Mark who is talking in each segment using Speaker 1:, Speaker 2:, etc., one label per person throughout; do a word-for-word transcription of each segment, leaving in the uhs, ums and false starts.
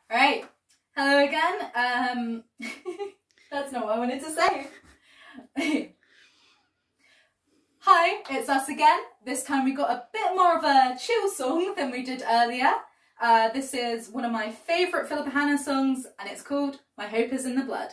Speaker 1: Alright, hello again. Um, that's not what I wanted to say. Hi, it's us again. This time we got a bit more of a chill song than we did earlier. Uh, this is one of my favourite Philippa Hanna songs and it's called My Hope Is in the Blood.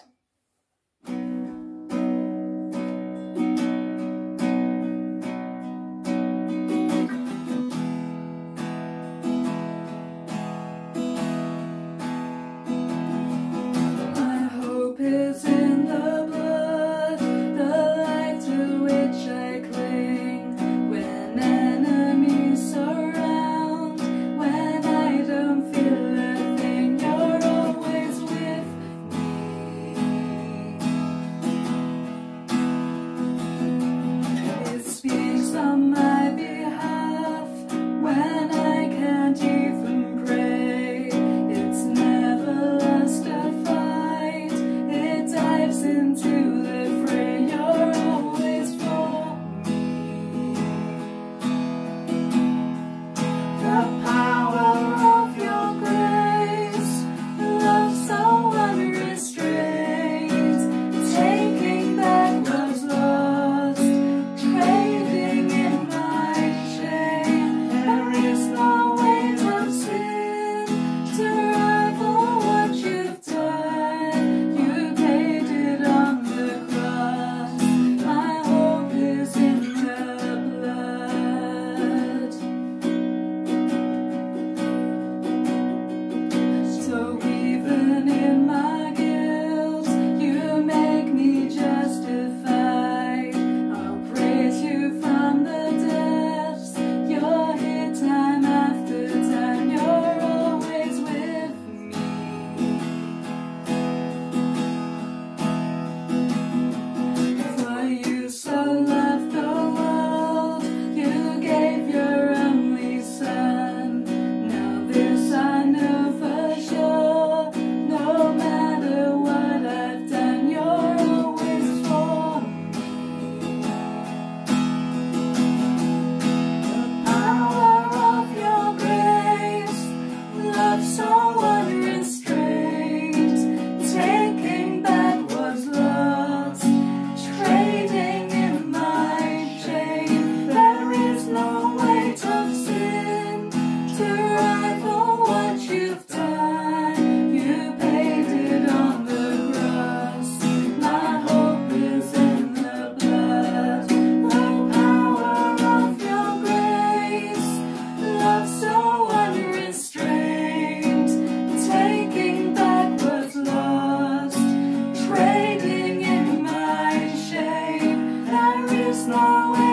Speaker 2: No